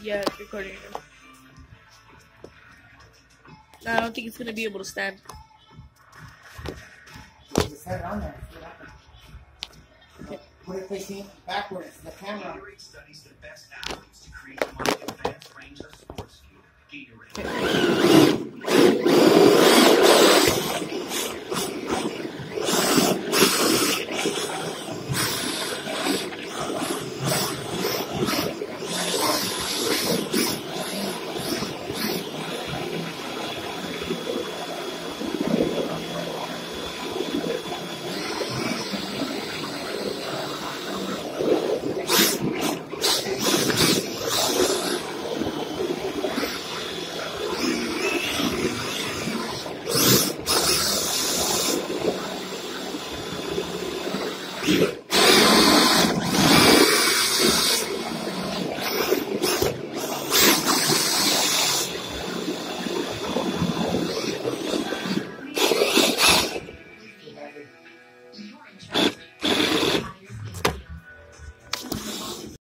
Yeah, it's recording. No, I don't think it's gonna be able to stand. Just set it on there. See what happens. Okay. Put it facing backwards, the camera. Gatorade studies the best athletes to create the most advanced range of sports gear. Gatorade. Yeah.